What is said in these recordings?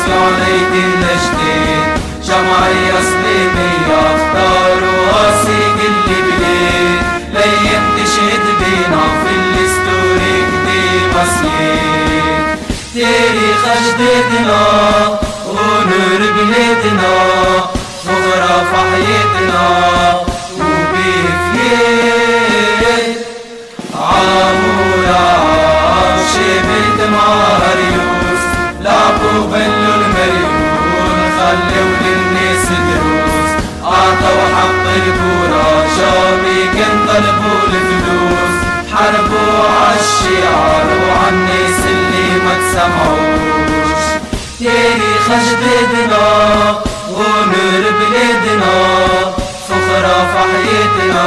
عليك الجديد جمعية سليمية اختاروها سجل بليد لين تشهد بينا في الستوري كدي مسيد تاريخ أجدادنا ونور بلادنا فخرة في حياتنا وبفيد عمورة شبت مع ريوس لعبوا بلوا المريون خلوا للناس دروس عطوا حق الكورة شامي كان طلبوا الفلوس حاربوا عالشعار وعالناس اللي ما تسمعوش تاريخ أجدادنا ونور بلادنا فخرة في حياتنا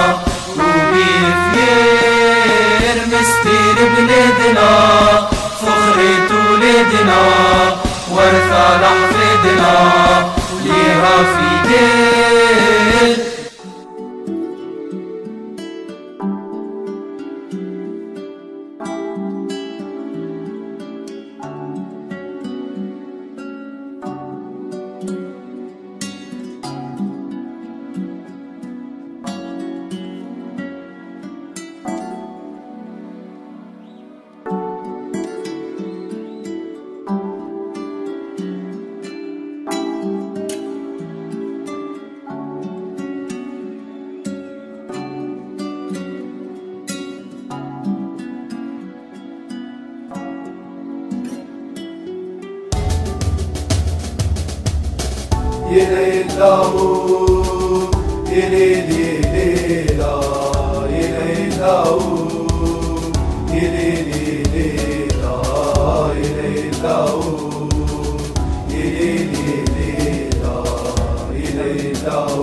وبالخير مستير بلادنا فخرة ولادنا ورثة لأحفادنا ليها في ديل يليلاو يليليلا يليلاو يليليلا يليلاو يليليلا يليلاو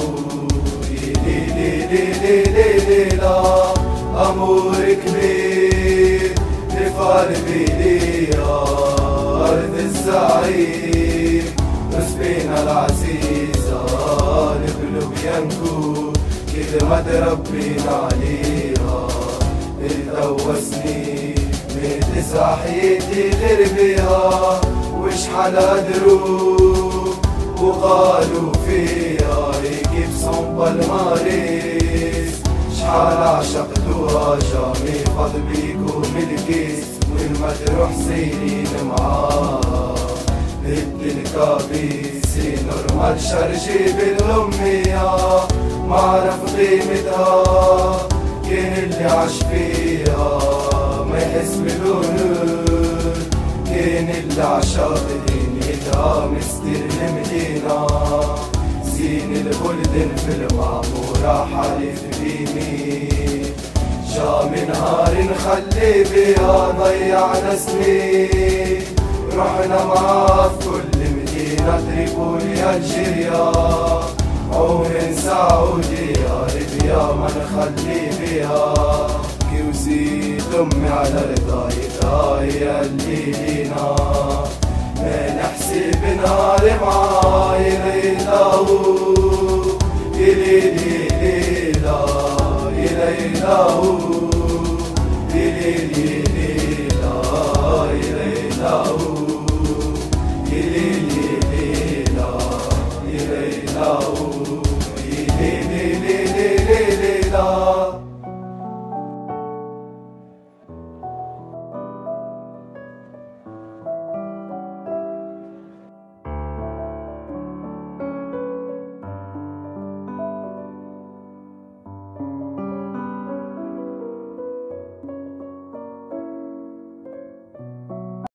يليليلا أمور كبير نفعل بيديها أرض الزعيم رزقنا العزيزة نقلب ينكو كده ما تربينا عليها التوسني من حياتي غير بيها وش حنقدروا وقالوا فيها يجيب صن بالماريس شحال عشقتوها جامي فاض بيكم الكيس وين ما تروح سيرين معاها هد الكابيسي نورمال شرجي بالأمية معرف قيمتها كان اللي عاش فيها ما يحس بالونور كان اللي عشاق دنيتها مستر المدينة زين البلدن في المعمورة حالف بيمين جا من نهار نخلي بيها ضيعنا سنين رحنا معاه في كل مدينة تريبولي ألجيريا أو من سعودية ليبيا ما نخلي بيها كي وزيد أمي على رضايتها هي اللي لينا ما نحسب نهار معاي